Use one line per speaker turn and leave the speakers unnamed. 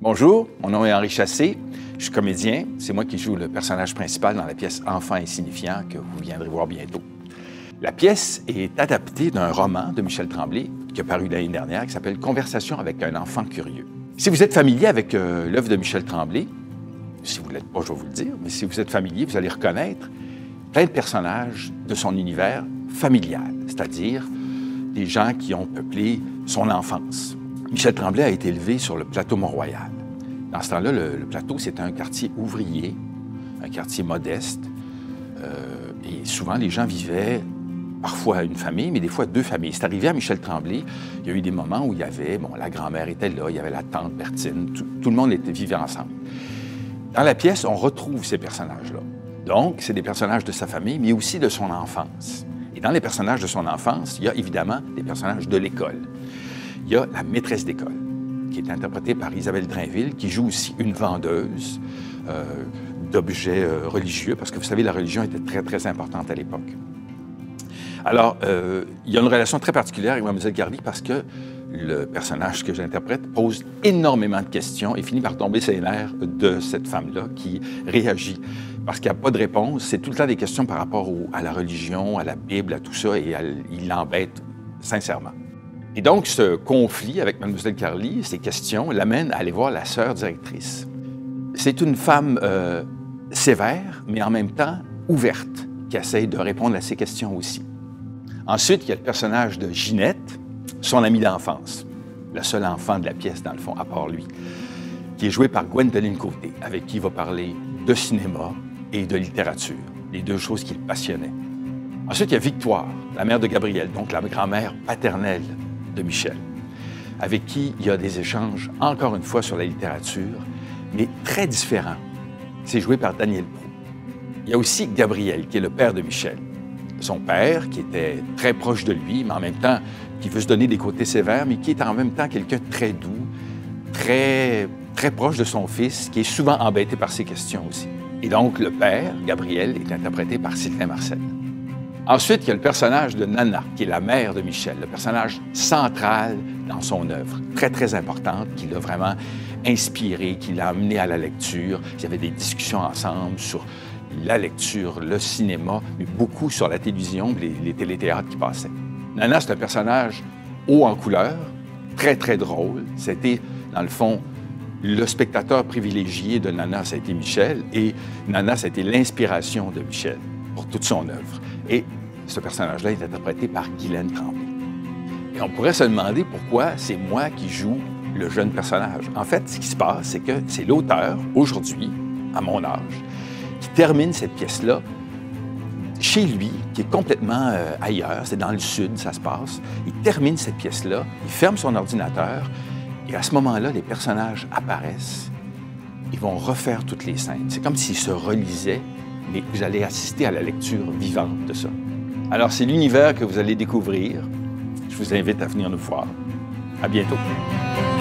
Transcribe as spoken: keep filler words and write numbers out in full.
Bonjour, mon nom est Henri Chassé, je suis comédien. C'est moi qui joue le personnage principal dans la pièce Enfant insignifiant que vous viendrez voir bientôt. La pièce est adaptée d'un roman de Michel Tremblay qui a paru l'année dernière qui s'appelle « Conversation avec un enfant curieux ». Si vous êtes familier avec euh, l'œuvre de Michel Tremblay, si vous ne l'êtes pas, je vais vous le dire, mais si vous êtes familier, vous allez reconnaître plein de personnages de son univers familial, c'est-à-dire des gens qui ont peuplé son enfance. Michel Tremblay a été élevé sur le plateau Mont-Royal. Dans ce temps-là, le, le plateau, c'était un quartier ouvrier, un quartier modeste, euh, et souvent les gens vivaient parfois une famille, mais des fois deux familles. C'est arrivé à Michel Tremblay, il y a eu des moments où il y avait, bon, la grand-mère était là, il y avait la tante Bertine, tout, tout le monde était, vivait ensemble. Dans la pièce, on retrouve ces personnages-là. Donc, c'est des personnages de sa famille, mais aussi de son enfance. Et dans les personnages de son enfance, il y a évidemment des personnages de l'école. Il y a la maîtresse d'école, qui est interprétée par Isabelle Drainville, qui joue aussi une vendeuse euh, d'objets euh, religieux, parce que vous savez, la religion était très, très importante à l'époque. Alors, euh, il y a une relation très particulière avec Mlle Gardy parce que le personnage que j'interprète pose énormément de questions et finit par tomber sur les nerfs de cette femme-là qui réagit. Parce qu'il n'y a pas de réponse, c'est tout le temps des questions par rapport au, à la religion, à la Bible, à tout ça, et elle, il l'embête sincèrement. Et donc, ce conflit avec Mlle Gardy, ces questions, l'amènent à aller voir la sœur directrice. C'est une femme euh, sévère, mais en même temps ouverte, qui essaie de répondre à ces questions aussi. Ensuite, il y a le personnage de Ginette, son amie d'enfance, le seul enfant de la pièce, dans le fond, à part lui, qui est joué par Gwendoline Côté, avec qui il va parler de cinéma et de littérature, les deux choses qui le passionnaient. Ensuite, il y a Victoire, la mère de Gabriel, donc la grand-mère paternelle de Michel, avec qui il y a des échanges, encore une fois, sur la littérature, mais très différents. C'est joué par Daniel Prou. Il y a aussi Gabriel, qui est le père de Michel. Son père, qui était très proche de lui, mais en même temps, qui veut se donner des côtés sévères, mais qui est en même temps quelqu'un de très doux, très, très proche de son fils, qui est souvent embêté par ses questions aussi. Et donc, le père, Gabriel, est interprété par Sylvain Marcel. Ensuite, il y a le personnage de Nana, qui est la mère de Michel, le personnage central dans son œuvre, très, très importante, qui l'a vraiment inspiré, qui l'a amené à la lecture. Il y avait des discussions ensemble sur la lecture, le cinéma, mais beaucoup sur la télévision, les, les téléthéâtres qui passaient. Nana, c'est un personnage haut en couleur, très, très drôle. C'était, dans le fond, le spectateur privilégié de Nana, ça a été Michel, et Nana, ça a été l'inspiration de Michel pour toute son œuvre. Et ce personnage-là est interprété par Guylaine Tremblay. Et on pourrait se demander pourquoi c'est moi qui joue le jeune personnage. En fait, ce qui se passe, c'est que c'est l'auteur, aujourd'hui, à mon âge, qui termine cette pièce-là chez lui, qui est complètement euh, ailleurs, c'est dans le sud, ça se passe. Il termine cette pièce-là, il ferme son ordinateur, et à ce moment-là, les personnages apparaissent, ils vont refaire toutes les scènes. C'est comme s'ils se relisaient, mais vous allez assister à la lecture vivante de ça. Alors, c'est l'univers que vous allez découvrir. Je vous invite à venir nous voir. À bientôt.